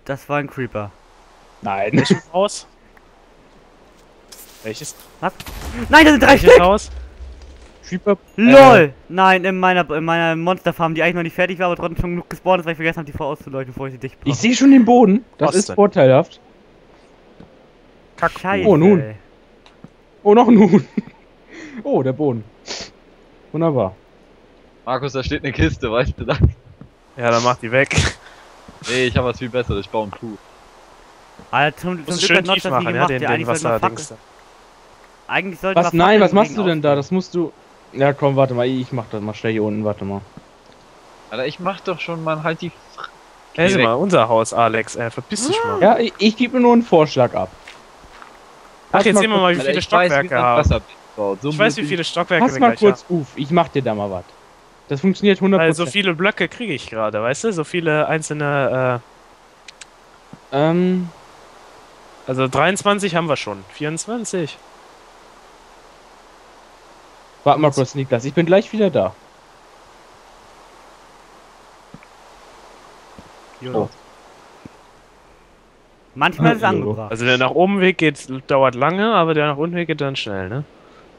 Das war ein Creeper. Nein. Welches Haus? Welches? Was? Nein, das sind 3 Welches Stück! Haus? Creeper. LOL! Nein, in meiner Monsterfarm, die eigentlich noch nicht fertig war, aber trotzdem schon genug gespawnt ist, weil ich vergessen habe, die auszuleuchten, bevor ich sie dicht brauche. Ich sehe schon den Boden. Das Was ist denn? vorteilhaft. Scheiße. Oh, nun. Ey. Oh, noch ein Huhn. Oh, der Boden. Wunderbar. Markus, da steht eine Kiste, weißt du das? Ja, dann mach die weg. Nee, ich habe was viel Besseres, ich baue einen Clou. Alter, zum Musst Glück schön hat Notch tief das nie machen, ja, gemacht. den, Ja, den eigentlich sollte man Wasserdings. Eigentlich sollte Was? man Nein, was Fackeln machst gegen du denn da? aufstellen. Das musst du... Ja, komm, warte mal. Ich mach das mal schnell hier unten. Warte mal. Alter, ich mach doch schon mal halt die... Hey, sieh mal, unser Haus, Alex. Verpiss dich mal. Ja, ich gebe mir nur einen Vorschlag ab. Ach, jetzt sehen wir mal, wie Alter, viele ich weiß, wie Stockwerke man haben. Wasser baut. So Ich weiß, wie blöd viele Stockwerke Pass wir mal gleich kurz haben. auf. Ich mach dir da mal was. Das funktioniert 100%. Weil so viele Blöcke kriege ich gerade, weißt du? So viele einzelne, also 23 haben wir schon. 24. Warte mal kurz, Niklas. Ich bin gleich wieder da. Jo. Manchmal ist es Jo. angebracht. Also der nach oben Weg dauert lange, aber der nach unten Weg geht dann schnell, ne?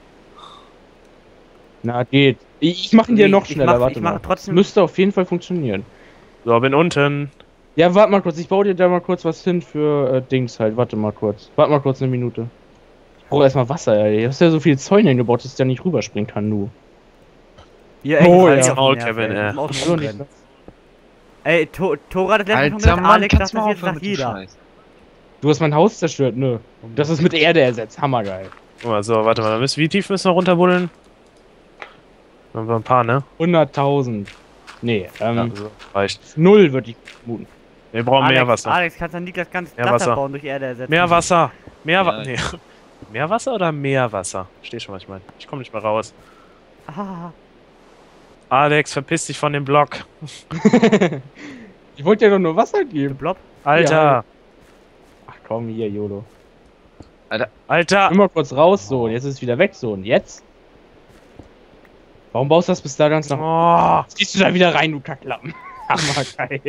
Na, geht. Ich mach ihn dir Nee, noch ich schneller. mach- Warte ich mal. mache trotzdem- Müsste auf jeden Fall funktionieren. So, bin unten. Ja, warte mal kurz. Ich baue dir da mal kurz was hin für Dings halt. Warte mal kurz. Warte mal kurz eine Minute. Ich brauche erstmal Wasser, ey. Du hast ja so viele Zäune hingebaut, dass ich da nicht rüberspringen kann, du. Ihr Oh, echt, ja. auf den Maul, Nerv, Kevin, ey. ey. Im Außen Hallo, rumrennen. Niklas. Ey, Tora hat das letzte Mal Alter, gesagt, Mann, Alex, das kannst du mal passiert aufhören nach mit dem jeder. Scheiß. Du hast mein Haus zerstört, nö. Das ist mit Erde ersetzt. Hammergeil. Guck mal, so, warte mal, wie tief müssen wir runterbuddeln? Haben wir ein paar, ne? 100.000. Nee, Ja, so, reicht. 0 würde ich vermuten. Wir brauchen mehr Wasser. Alex, kannst du Niklas ganz Mehr Wasser Wasser. bauen durch Erde ersetzen? Mehr Wasser. Mehr Ja, Wasser. Nee. Mehr Wasser oder mehr Wasser? Verstehst schon, was ich meine? Ich komme nicht mehr raus. Ah, Alex, verpiss dich von dem Block. Ich wollte dir doch nur Wasser geben. Blob. Alter. Ja. Ach komm, hier, YOLO. Alter. Immer kurz raus, so. Und jetzt ist es wieder weg, so. Und jetzt? Warum baust du das bis da ganz nach... Oh. Jetzt gehst du da wieder rein, du Kacklappen. Hammergeil.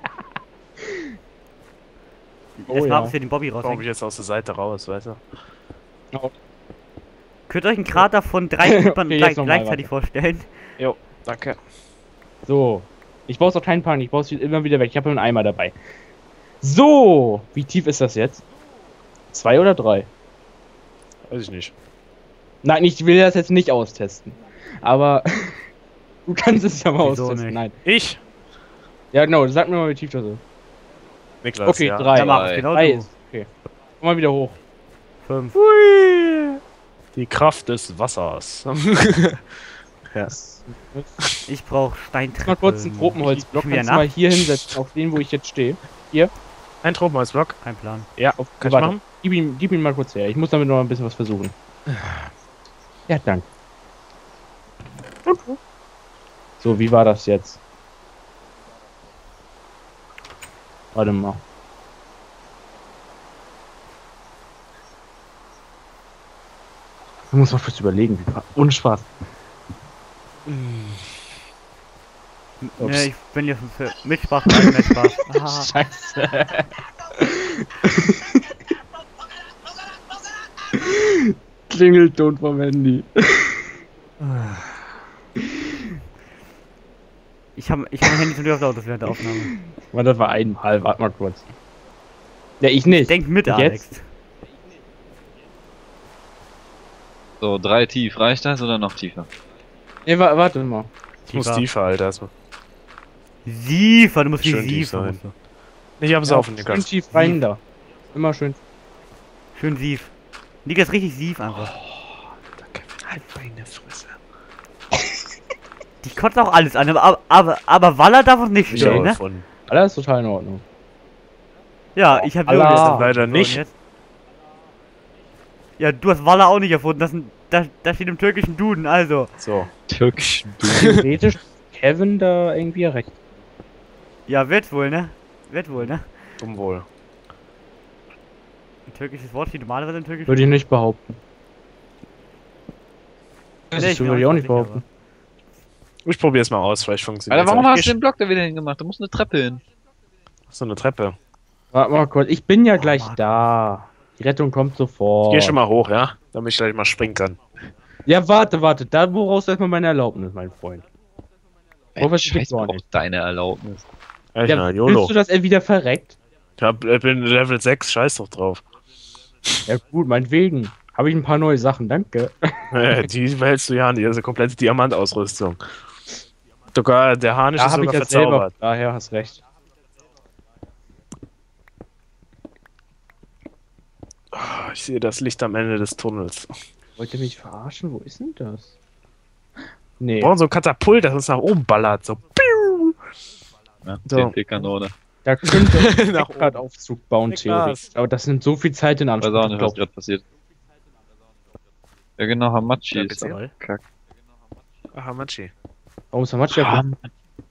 Oh Erstmal ja. muss hier den Bobby Komm ich raushängen. jetzt aus der Seite raus, weißt du? Könnt ihr euch einen Krater von 3 Creepern Okay, jetzt noch mal, gleichzeitig vorstellen? Jo, danke. So. Ich baue auch keinen Panik, ich baue es immer wieder weg. Ich habe einen Eimer dabei. So. Wie tief ist das jetzt? 2 oder 3? Weiß ich nicht. Nein, ich will das jetzt nicht austesten. Aber du kannst es ja mal Wieso austesten. nicht? Nein. Ich? Ja, genau, sag mir mal, wie tief das ist. Niklas, Okay, ja. 3. Ja, Markus, genau 3 du. ist. Okay. Komm mal wieder hoch. 5. Hui. Die Kraft des Wassers. Ja. Ich brauch Mal Steintreppe. kurz einen Tropenholzblock. Schon wieder Kannst du mal hier hinsetzen, auf den, wo ich jetzt stehe. Ein Tropenholzblock. Kein Plan. Ja, Auf, kann ich warte. machen? Gib ihn mal kurz her. Ich muss damit noch ein bisschen was versuchen. Ja, danke. So, wie war das jetzt? Warte mal. Ich muss mal kurz überlegen, wie war. Ohne Spaß. Ups. Ne, ich bin hier für Mitsprache, kein mehr Spaß. Ah, Scheiße. Klingelton vom Handy. ich hab mein Handy schon wieder auf lautes während der Aufnahme. Warte, das war einmal. Warte mal kurz. Ja, ich nicht. Denk mit, Und Alex. jetzt? So, 3 tief, reicht das oder noch tiefer? Nee, warte mal. Ich muss tiefer, Alter. Erstmal. Siefer, du musst wie Schön tief Siefer. sein. Ich hab's offen, Schön Niklas. tief rein da. Immer schön. Schön Sief. Niklas richtig Sief einfach. Halt meine Fresse. Die kotzt auch alles an, aber Waller darf uns nicht Ich stellen, habe ne? gefunden. Alles total in Ordnung. Ja, ich hab Allah. Jonas Leider so, nicht. und jetzt? Ja, du hast Waller auch nicht erfunden. Das steht im türkischen Duden, also. So. Türkisch. Theoretisch Kevin da irgendwie recht. Ja, wird wohl, ne? Wird wohl, ne? Dumm wohl. Ein türkisches Wort steht normalerweise im türkischen Würde ich nicht behaupten. Das Nee, ich bin würde ich auch nicht sicher, behaupten. Ich probier's mal aus, vielleicht funktioniert Alter, warum hast du den Block da wieder hingemacht? Da muss eine Treppe hin. So eine Treppe. Warte mal kurz, ich bin ja gleich Mann. da. Die Rettung kommt sofort. Ich geh schon mal hoch, ja? Damit ich gleich mal springen kann. Ja, warte. Da woraus erstmal meine Erlaubnis, mein Freund. Ey, was ich Scheiß gar auf nicht. deine Erlaubnis. Echt, Ja, na, willst YOLO. du, dass er wieder verreckt? Ich bin Level 6, scheiß doch drauf. Ja gut, meinetwegen. Habe ich ein paar neue Sachen, danke. Die behältst du ja nicht, das ist eine komplette Diamantausrüstung. Sogar der Harnisch Da ist habe ich sogar ja selber. verzaubert. Daher hast recht. Ah, ich sehe das Licht am Ende des Tunnels. Wollt ihr mich verarschen? Wo ist denn das? Nee. Wir brauchen so ein Katapult, das uns nach oben ballert. So. Piu! Ja, So. TNT-Kanone. Da könnte ich Nach einen Aufzug bauen, Niklas. theoretisch. Aber das nimmt so viel Zeit in Ich Anspruch. weiß auch nicht, was glaub- gerade passiert. Ja genau, Hamachi Ja, ist bitte. abgekackt. Ach, Hamachi. Warum ist der Matsch ja gut?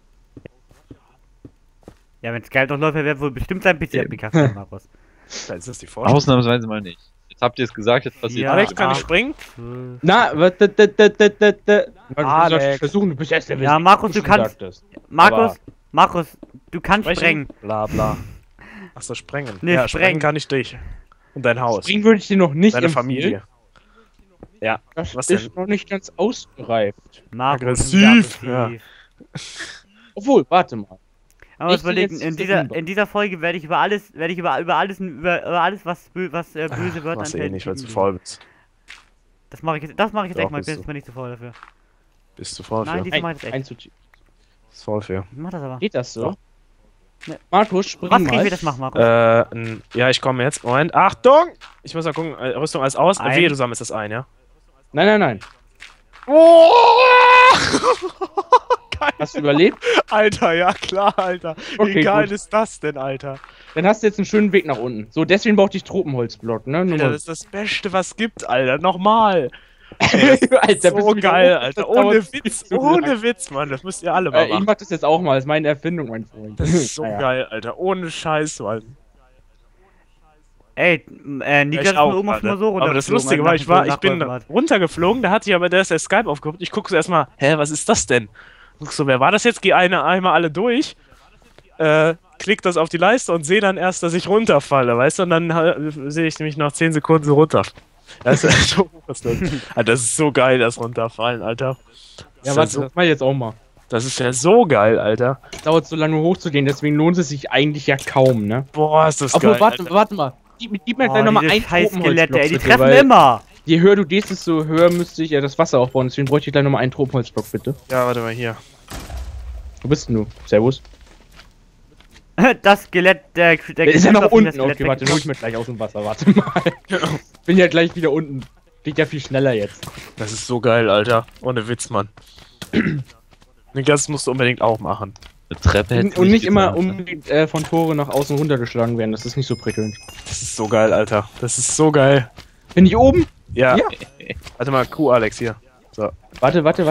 Ja, wenn Skype doch läuft, wäre wohl bestimmt sein PC abgekackt, Markus. Da ist das die Vorstellung. Ausnahmsweise mal nicht. Jetzt habt ihr es gesagt, jetzt passiert Ja. Alex, es. kann ich springen? Na, was? Alex. Alex. Versuchen, du bist erst der Ja, Markus, du kannst. Markus, du kannst Sprechen? sprengen. Bla bla. Achso, sprengen. Nee, ja, sprengen. sprengen kann ich dich. Und dein Haus. Springen würde ich dir noch nicht Deine empfehlen. Familie. Ja. Das Was ist denn? noch nicht ganz ausgereift. Markus, Aggressiv, ja. Obwohl, warte mal. Aber Ich was überlegen, jetzt in September. dieser Folge werde ich über alles, über alles, was böse wird, Machst du eh anfällt, nicht, weil du zu reden. faul bist. Das mache ich jetzt Doch, echt mal, bist du. bin ich nicht zu faul dafür. Bist du faul Nein, für? diesmal mach ich das echt. Einzutieren. Bist faul für. Ich mach das aber. Geht das so? Doch. Ne. Markus, spring Was kann mal. ich das machen, Markus? Ja, ich komme jetzt. Moment. Achtung! Ich muss mal gucken. Rüstung alles aus. Ein. Wehe, du sammelst das ein, ja? Nein. Oh! Hast du überlebt? Alter, ja klar, Alter. Okay, Wie geil gut. ist das denn, Alter? Dann hast du jetzt einen schönen Weg nach unten. So, deswegen brauchte ich Tropenholzblock, ne? Nur Alter, mal- das ist das Beste, was gibt, Alter. Nochmal. Alter, So wieder geil, hoch, Alter. das dauert Ohne viel Witz, zu lang. ohne Witz, Mann. Das müsst ihr alle mal Ich machen. mach das jetzt auch mal, das ist meine Erfindung, mein Freund. Das ist so Naja. geil, Alter. Ohne Scheiß, Mann. Ey, Niklas ist auch, mir oben Alter. schon mal so runter. Aber das Lustige war, ich bin runtergeflogen, da hatte ich aber der Skype aufgeguckt. Ich gucke so erstmal, hä, was ist das denn? Guck so, wer war das jetzt? Geh einmal alle durch, klick das auf die Leiste und sehe dann erst, dass ich runterfalle, weißt du? Und dann sehe ich nämlich nach 10 Sekunden so runter. Das ist, so hoch ist das. Alter, das ist so geil, das Runterfallen, Alter. Ja, Das warte, ist ja das mach ich jetzt auch mal. das ist ja so geil, Alter. Dauert so lange hochzugehen, deswegen lohnt es sich eigentlich ja kaum, ne? Boah, ist das Obwohl, geil. warte, Alter. warte mal. Gib mir Oh, gleich nochmal diese ein scheiß Skelette, Tropenholzblock, ey, die bitte, treffen weil immer. je höher du gehst, desto höher müsste ich ja das Wasser aufbauen. Deswegen bräuchte ich gleich nochmal einen Tropenholzblock, bitte. Ja, warte mal hier. Wo bist denn du? Servus. Das Skelett, der Der ist ja Krebs noch auf ihn, das unten. Skelett Okay, warte, weggenommen. hol ich mir gleich aus dem Wasser. Warte mal. Bin ja gleich wieder unten. Geht ja viel schneller jetzt. Das ist so geil, Alter. Ohne Witz, Mann. Das musst du unbedingt auch machen. Eine Treppe hätte Und nicht immer getan, ne? unbedingt von Tore nach außen runtergeschlagen werden. Das ist nicht so prickelnd. Das ist so geil, Alter. Das ist so geil. Bin ich oben? Ja. Ja. Warte mal, Kuh Alex hier. So. Warte.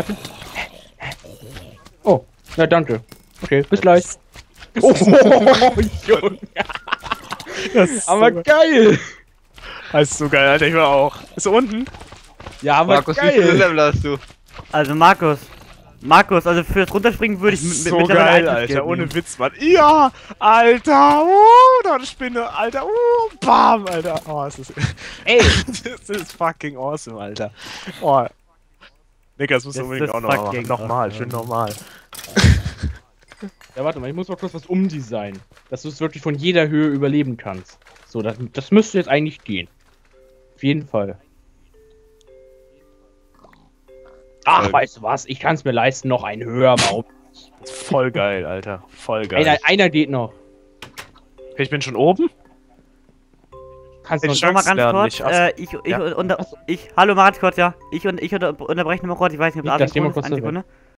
Oh, na danke. Okay, bis gleich. Oh, Junge. Das ist Aber so, geil. das ist so geil, Alter. Ich war auch. Ist er unten? Ja, aber Markus, wie viele geil. Level hast du? Also Markus, also fürs Runterspringen würde ich Das ist mit so mittlerweile geil, Items Alter. Geld Ohne nehmen. Witz, Mann. Ja, Alter. Da eine Spinne, Alter. Bam, Alter. Oh, das ist. Ey, Das ist fucking awesome, Alter. Oh. Niklas, musst du Das unbedingt ist auch noch machen. fucking Nochmal, awesome. schön nochmal. ja, warte mal, ich muss mal kurz was umdesignen. Dass du es wirklich von jeder Höhe überleben kannst. So, das müsste jetzt eigentlich gehen. Auf jeden Fall. Ach, weißt du was? Ich kann es mir leisten, noch einen höher bauen. Voll geil, Alter. Voll geil. Einer geht noch. Okay, ich bin schon oben. Kannst Ich noch schau- Noch mal ganz lernen kurz, nicht. ich unterbreche noch mal kurz, ja. Ich unterbreche noch mal kurz, ich weiß nicht, ob Nicht, dass Alex jemand ist, kurz eine Sekunde.